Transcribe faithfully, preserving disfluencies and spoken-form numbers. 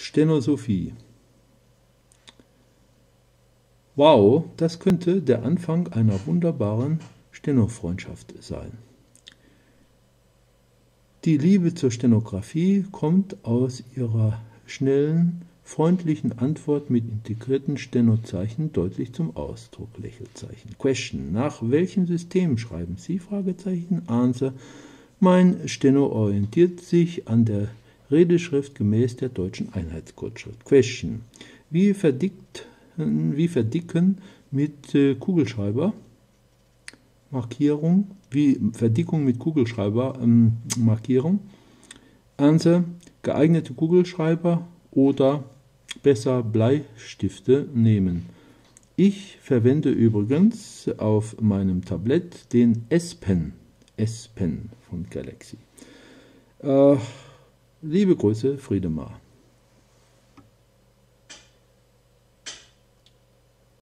Stenosophie. Wow, das könnte der Anfang einer wunderbaren Steno-Freundschaft sein. Die Liebe zur Stenografie kommt aus ihrer schnellen, freundlichen Antwort mit integrierten Stenozeichen deutlich zum Ausdruck. Lächelzeichen. Question. Nach welchem System schreiben Sie? Fragezeichen. Answer. Mein Steno orientiert sich an der Redeschrift gemäß der deutschen Einheitskurzschrift. Question. Wie, verdickt, wie verdicken mit äh, Kugelschreiber? Markierung. Wie Verdickung mit Kugelschreiber ähm, Markierung. Answer. Geeignete Kugelschreiber oder besser Bleistifte nehmen. Ich verwende übrigens auf meinem Tablett den S-Pen. S-Pen von Galaxy. Äh, liebe Grüße, Friedemar.